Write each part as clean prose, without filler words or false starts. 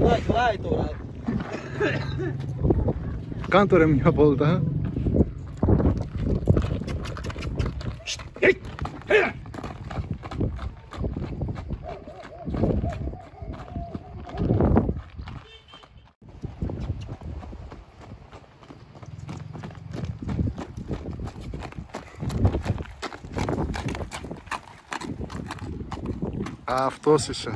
Κυλάει τώρα. Κάντο ρε μια βόλτα. Αυτός είσαι.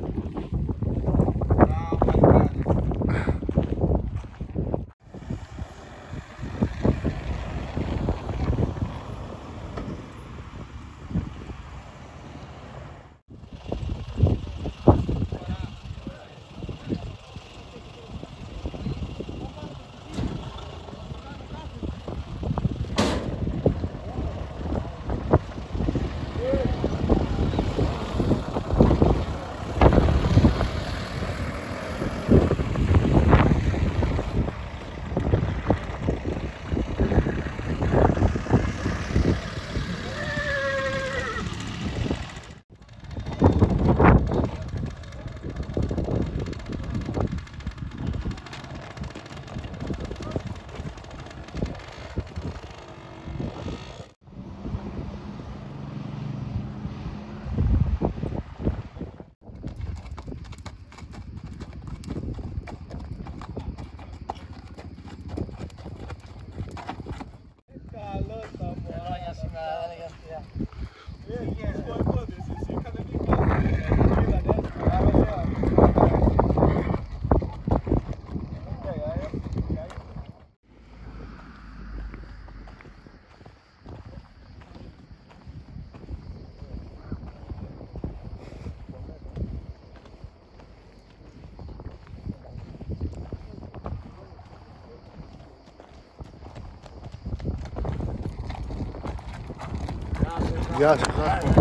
Γεια σας, Ζάκο.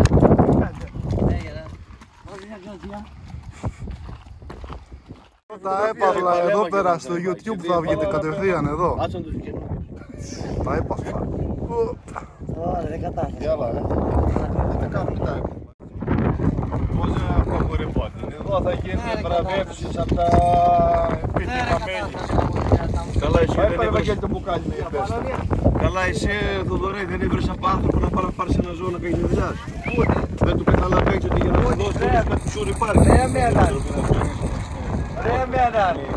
Τα έπαθλα εδώ πέρα στο YouTube θα βγείτε κατευθείαν εδώ. Τα έπαθλα. Ωραία, δεν κατάφερα. Έλα ρε. Δεν κάνουμε τα έπαθλα. Πώς δεν απογορευόταν. Εδώ θα γίνουν βραβεύσεις από τα επιτυχαμένοι. Καλά εσύ δεν έβρες το μπουκάλι με επέστα. Καλά εσύ Θοδωρή δεν έβρες από άνθρωπο να πάρει να πάρεις ένα ζώο να κάνει τη δουλειά σου. Δεν του καταλαβαίνεις ότι για να σου δώσει το respect του σούρ υπάρχει. Ρε με ανάρει.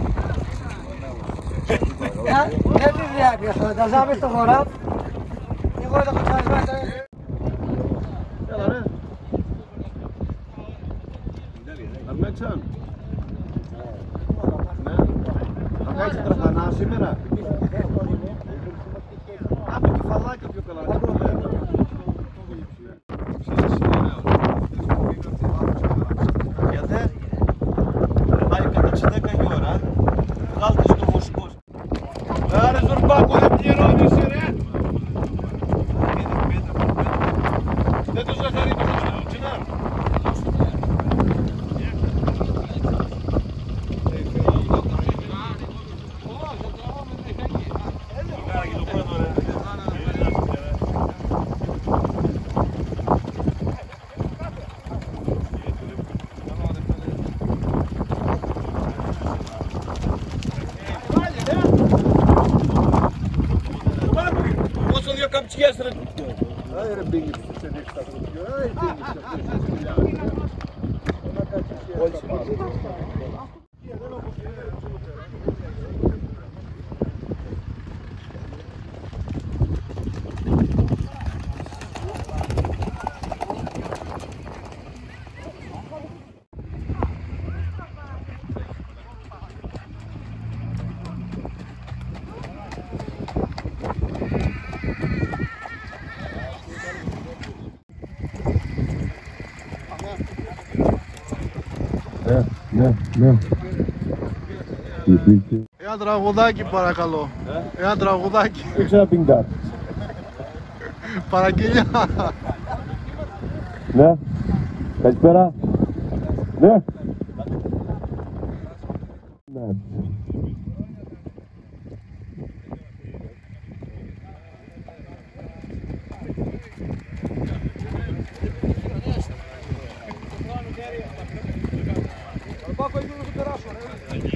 Δεν τη διάπιες, φανταζάμε στο χωρά. Εγώ το κουτσάρισμα. Έλα ρε. Αρμέξαν. Ναι. Θα κάνεις τραχανά σήμερα. Άπε κεφαλάκια πιο καλά. Γιατί πάει κατά τις 10 η ώρα. Βγάλτε στο βοσκός. Άρε Ζορμπάκο δεν πληρώνεις ρε. Δεν το ζαχαρί το ζαχαρούτσινα. Πόσο δύο καπτσιές ρε. Άι ρε μπήγεις σε δείξει τα κουτιά. Άι μπήγεις σε αυτές τις δουλειάς. Όλες πάνε. Ναι. Ένα τραγουδάκι παρακαλώ. Ένα τραγουδάκι. Έξερα πιγκά. Παραγγελιά. Ναι. Καλησπέρα. Ναι. Ναι. Πάκο, ήθελα να το περάσω, ρε.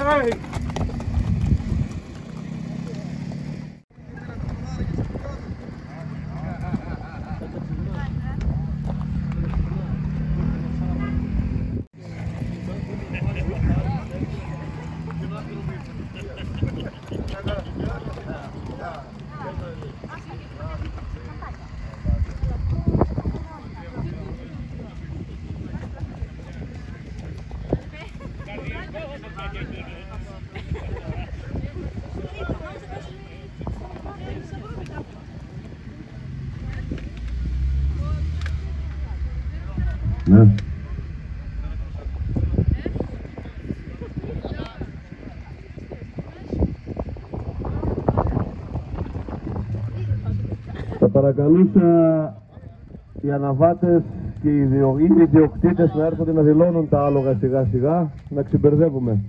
Ναι. Θα παρακαλούσα οι αναβάτες και οι ιδιοκτήτες να έρχονται να δηλώνουν τα άλογα σιγά σιγά, να ξεμπερδεύουμε.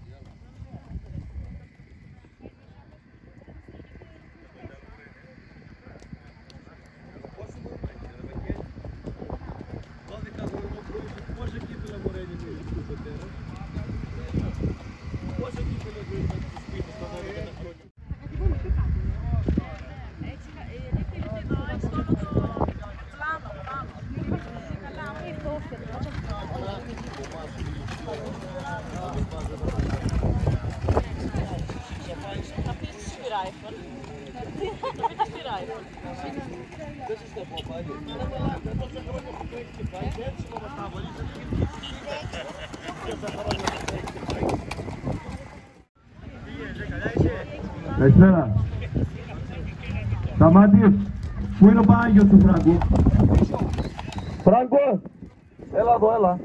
Καλησπέρα. Σταμάτης, πού είναι ο Πανάγιος του Φράγκου? Φράγκο, έλα εδώ, έλα.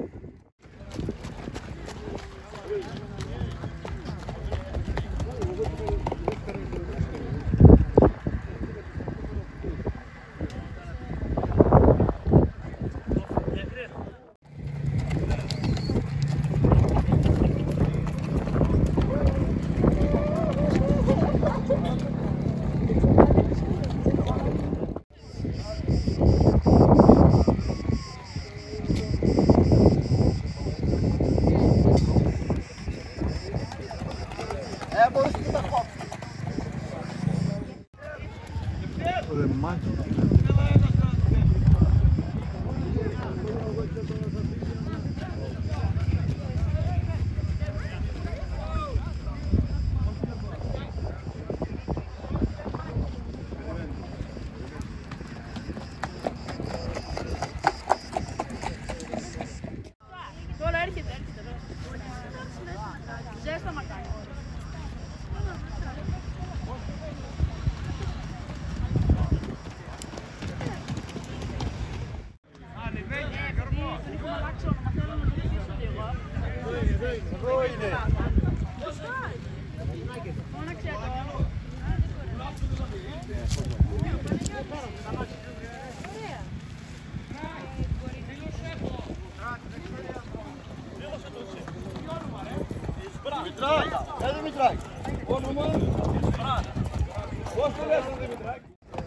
Δημητράκη, Δημητράκη. Όνομα. Πώς το λες, Δημητράκη?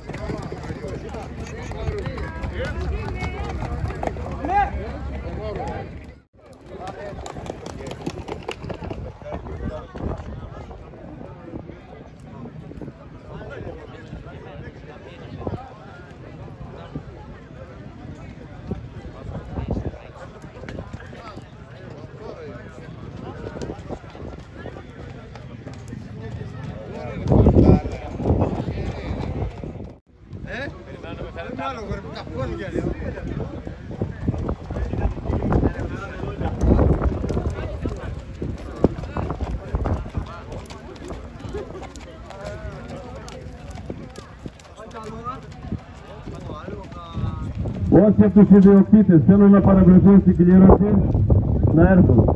Όσοι από τους ιδιοκτήτες θέλουν να παραβρεθούν στην κλήρωση, να έρθουν.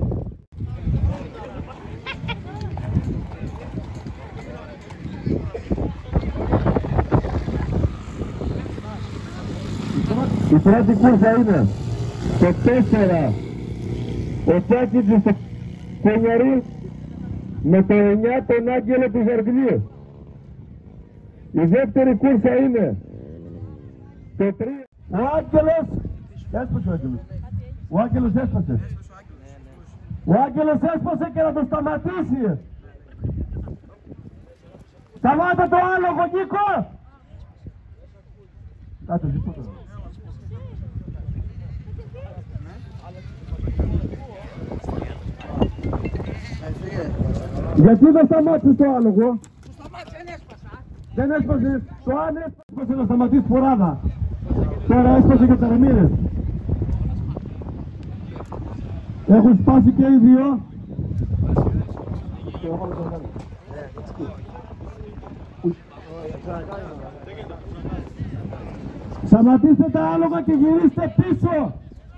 Η πρώτη κούρσα είναι το 4 ο Τσάκητζης στο Κονιαρί με το 9 τον Άγγελο του Ζαρδιλίου. Η δεύτερη κούρσα είναι το 3 ο Άγγελος. Έσπασε ο Άγγελος. Ο Άγγελος έσπασε. Ο Άγγελος έσπασε και να το σταματήσει. Σταμάτα το άλογο, Νίκο! Κάτω, τίποτα. Γιατί δεν σταμάτησες το άλογο? Το σταμάτησε, δεν έσπασα. Δεν έσπασε. Το αν έσπασε να σταματήσει φοράδα. Τώρα έσπασε και τα ρεμίρες. Έχουν σπάσει και οι δύο. Σταματήστε τα άλογα και γυρίστε πίσω.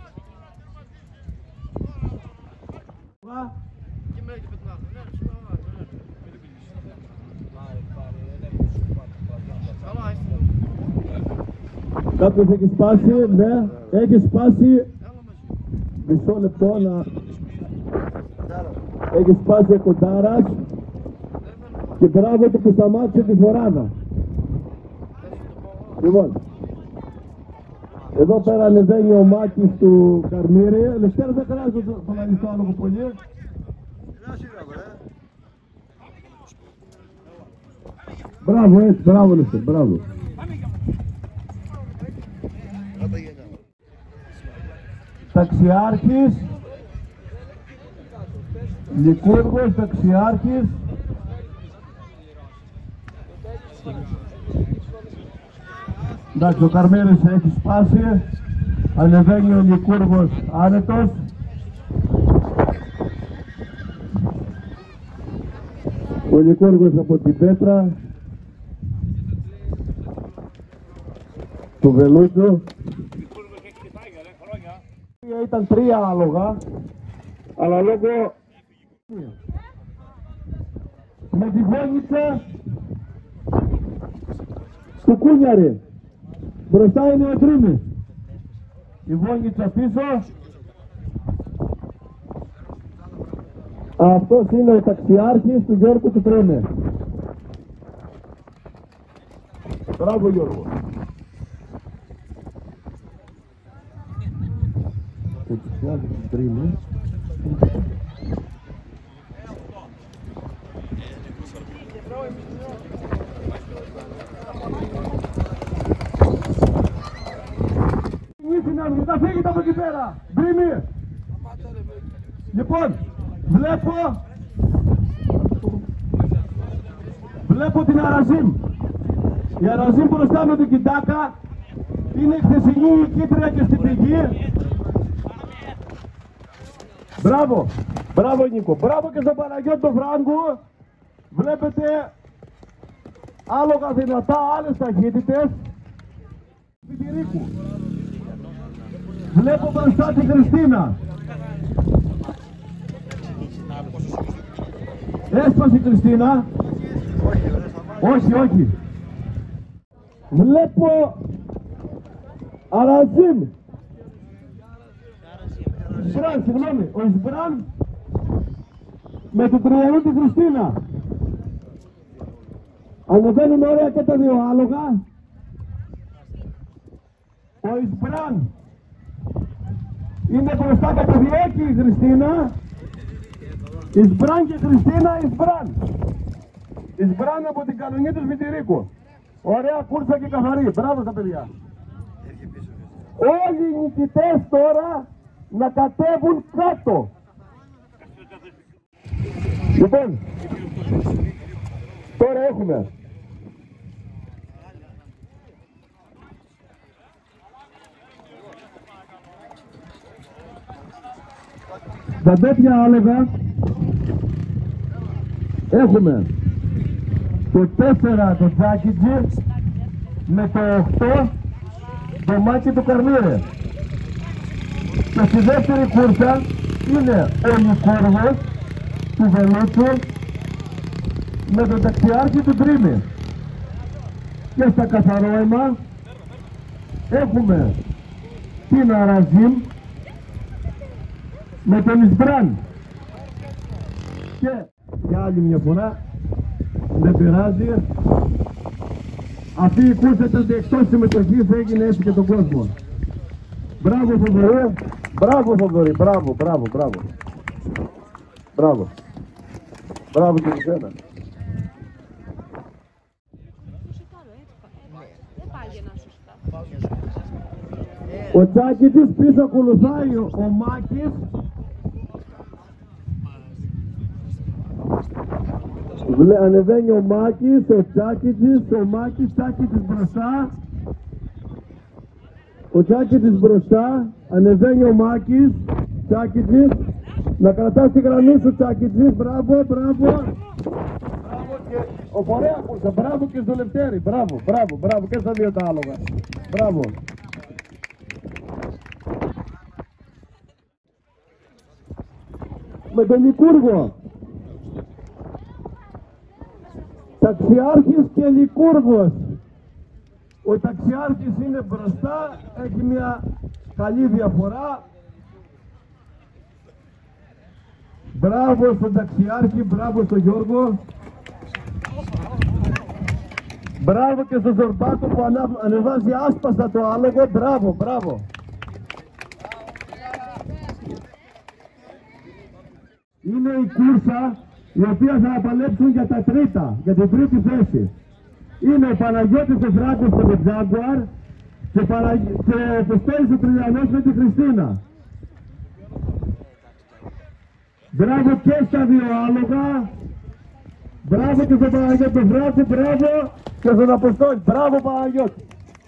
Κάποιος έχει σπάσει, ναι, έχει σπάσει. Μισό λεπτό να... Έχει σπάσει κοντάρας. Και μπράβο του που σταμάτησε τη φοράδα. Λοιπόν, εδώ πέρα ανεβαίνει ο Μάκης του Καρμύρη. Λευτέρα δεν χρειάζεται το λαγιστό άλογο πολύ. Μπράβο, έτσι, μπράβο Λευτέρα, μπράβο. Ταξιάρχης, Λικούργος, Ταξιάρχης. Εντάξει, ο Καρμέρης έχει σπάσει. Ανεβαίνει ο Λικούργος άνετος. Ο Λικούργος από την πέτρα του Βελούτσου. Ήταν 3 άλογα, αλλά λόγω με τη βόνιτσα του Κούνιαρη. Μπροστά είναι ο Τρίμης. Η βόνιτσα πίσω. Αυτός είναι ο ταξιάρχης του Γιώργου του Τρίμη. Μπράβο Γιώργο. Ταξιάρχης του Τρίμη. Θα φύγετε από εκεί πέρα. Μπρίμι. Λοιπόν, βλέπω την Αραζίμ. Η Αραζίμ μπροστά με την Κιντάκα είναι η χθεσινή νικήτρια και στην πηγή. Μπράβο, μπράβο Νίκο. Μπράβο και στον Παναγιώτη τον Φράγκο. Βλέπετε άλογα δυνατά, άλλες ταχύτητες. Πιτηρίκου. Βλέπω μπροστά τη Χριστίνα. Έσπασε η Χριστίνα. Όχι, όχι. Βλέπω Αραζίμ. Ισμπράν, συγγνώμη. Ο Ισμπράν με την τριανού τη Χριστίνα. Ανεβαίνουν ωραία και τα δύο άλογα. Ο Ισμπράν είναι μπροστά και περιέχει η Χριστίνα. Ισμπράν και Χριστίνα, Ισμπράν. Ισμπράν από την κανονή του Βιτηρίκου. Ωραία κούρσα και καθαρή. Μπράβο στα παιδιά. Όλοι οι νικητές τώρα να κατέβουν κάτω. Λοιπόν, τώρα έχουμε τα τέτοια άλογα. Έχουμε το 4 το Τζάκιτζι με το 8 το Μάκη του Καρμύρε. Και στη δεύτερη κούρσα είναι ο Λικούργος του Βελούτσου με τον ταξιάρχη του Τρίμη. Και στα καθαρόιμα έχουμε την Αραζίμ με τον Ισμπράν. Και για άλλη μια φορά δεν πειράζει. Αυτή η κούρσα ήταν εκτός συμμετοχής, έγινε έτσι και τον κόσμο. Μπράβο Θοδωρή, μπράβο Θοδωρή, μπράβο, μπράβο, μπράβο. Μπράβο. Μπράβο και εσένα. Ο Τσάκητης πίσω ακολουθάει ο Μάκης. Ανεβαίνει ο Μάκης, ο Τσάκητης, ο Μάκης, Τσάκητης μπροστά. Ο Τσάκητης μπροστά, ανεβαίνει ο Μάκης, Τσάκητης. Να κρατάς τη γραμμή σου, Τσάκητης, μπράβο, μπράβο. Μπράβο και ο Φορέακος, μπράβο και στο Λευτέρη, μπράβο, μπράβο, μπράβο και στα δύο τα άλογα. Μπράβο. Με τον Λικούργο. Ταξιάρχης και Λικούργος. Ο ταξιάρχης είναι μπροστά, έχει μια καλή διαφορά. Μπράβο στον ταξιάρχη, μπράβο στον Γιώργο. Μπράβο και στον Ζορμπάκο που ανεβάζει άσπαστα το άλογο, μπράβο, μπράβο. Είναι η κούρσα η οποία θα παλέψουν για τα τρίτα, για την τρίτη θέση. Είναι ο Παναγιώτης ο Φράγκος με τον Τζάγκουαρ και ο Φεστέλης ο Τριανός με τη Χριστίνα. Μπράβο και στα δύο άλογα. Μπράβο και στον Παναγιώτη τον Φράγκο, μπράβο και στον Αποστόλη. Μπράβο Παναγιώτη.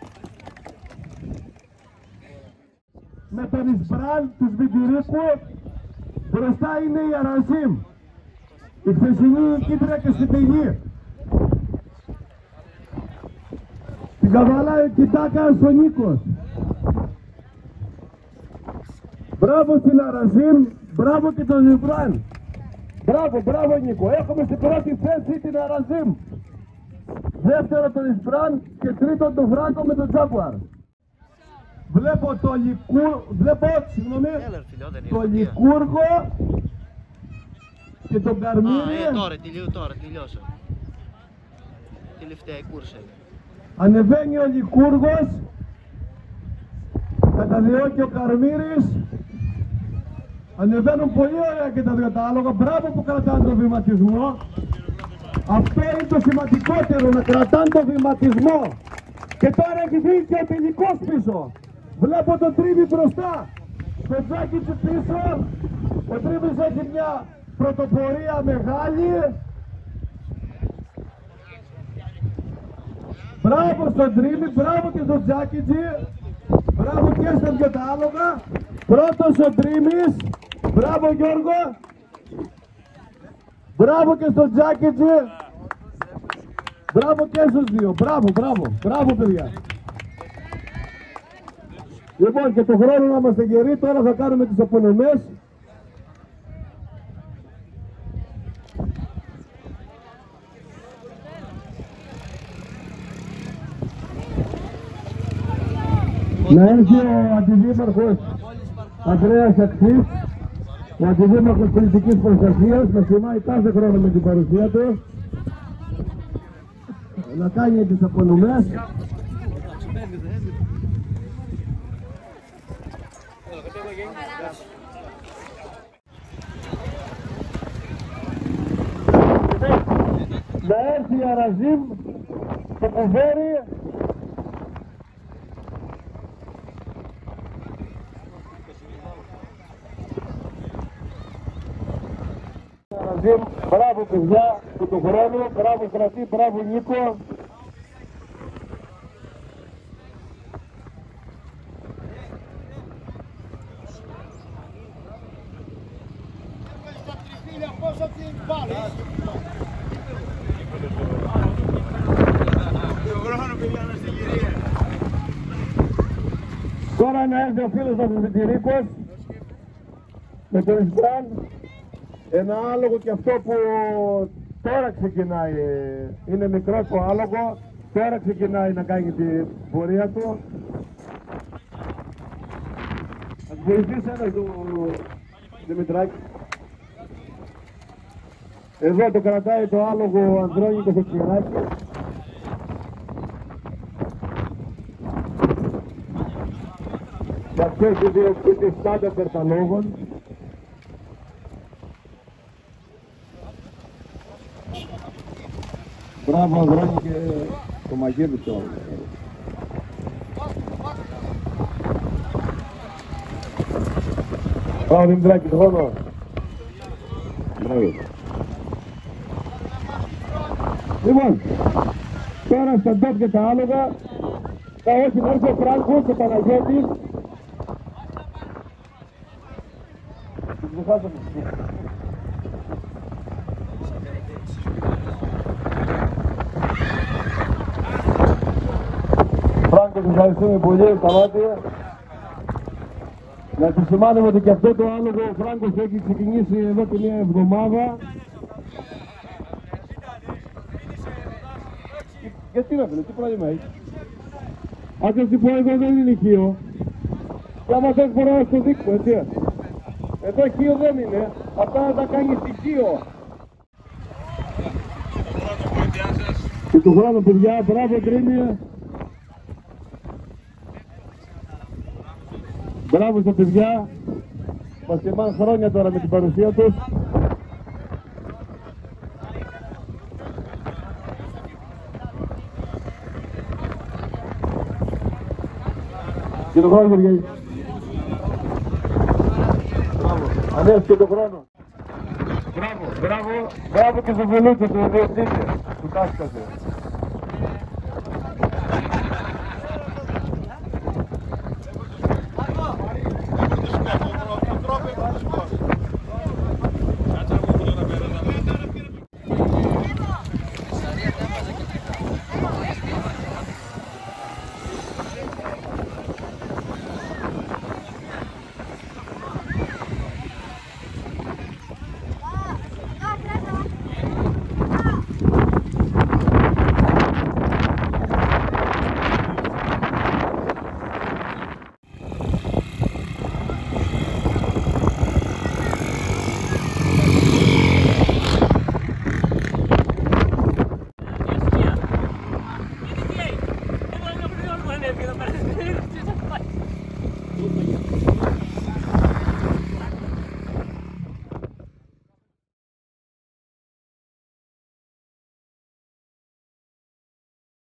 Με τον Ισπράν του Σβιντηρίκου μπροστά είναι η Αραζίμ. Η χθεσινή κίτρια και στην πηγή. Την καβαλάει κοιτάκα ο Νίκος. Μπράβο στην Αραζίμ, μπράβο και τον Ιμπράν. Μπράβο, μπράβο Νίκο. Έχουμε στην πρώτη θέση την Αραζίμ. Δεύτερο τον Ισπράν και τρίτο τον Φράγκο με τον Τζάγκουαρ. Βλέπω το Λικούργο και τον Καρμίλη. Τώρα τελειώσα. Τελευταία η κούρσα. Ανεβαίνει ο Λικούργος. Καταδιώκει ο Καρμύρης. Ανεβαίνουν πολύ ωραία και τα δύο τα άλογα. Μπράβο που κρατάνε το βηματισμό. Αυτό είναι το σημαντικότερο, να κρατάνε το βηματισμό. Και τώρα έχει βγει και ο τελικός πίσω. Βλέπω τον Τρίβη μπροστά. Το Τζάκητσι πίσω. Ο Τρίβης έχει μια πρωτοπορία μεγάλη. Μπράβο στον Τρίβη, μπράβο και στον Τζάκητσι. Μπράβο και στα δυο τα άλογα. Πρώτος ο Τρίβης. Μπράβο Γιώργο. Μπράβο και στον Τζάκητσι. Μπράβο και στους δύο. Μπράβο, μπράβο, μπράβο παιδιά. Λοιπόν, και το χρόνο να είμαστε γεροί, τώρα θα κάνουμε τις απονομές. Να έρθει ο αντιδήμαρχος Ανδρέας Αξής, ο αντιδήμαρχος πολιτικής προστασίας, να θυμάει κάθε χρόνο με την παρουσία του, να κάνει τις απονομές. Να έρθει η Αραζίμ στο κουβέρι. Αραζίμ, μπράβο παιδιά του του χρόνου, μπράβο Στρατή, μπράβο Νίκο. Τώρα να έρθει ο φίλος μας ο Βιτηρίκος με τον Ισπράν, ένα άλογο και αυτό που τώρα ξεκινάει, είναι μικρό το άλογο, τώρα ξεκινάει να κάνει την πορεία του. Ας βοηθήσει ένας του Δημητράκη. Εδώ το κρατάει το άλογο ο Ανδρώνικος ο Ξηράκης. Και αυτό έχει δύο σπίτες πάντα περταλόγων. Μπράβο Ανδρώνη και το μαγείρι του. Μπράβο Δημητράκη, το χρόνο. Μπράβο. Λοιπόν, τώρα στα ντόπ και τα άλογα θα όχι να έρθει ο Φράγκος, ο Παναγιώτης. Φράγκο, ευχαριστούμε πολύ, Σταμάτη. Να επισημάνουμε ότι και αυτό το άλογο ο Φράγκος έχει ξεκινήσει εδώ και μια εβδομάδα. Γιατί να φίλε, τι πρόβλημα έχει. Αν και σου πω εδώ δεν είναι ηχείο. Και άμα θες μπορώ να σου δείξω, έτσι. Εδώ ηχείο δεν είναι, αυτά να τα κάνεις ηχείο. Και του χρόνου παιδιά, μπράβο Τρίμια. Μπράβο στα παιδιά. Μας τιμάν χρόνια τώρα με την παρουσία τους. Και τον χρόνο, Γεωργή. Μπράβο. Ανέβησε και τον χρόνο. Μπράβο, μπράβο. Μπράβο και στον Βελούτσο, τον διευθύντη. Του κάσκασε.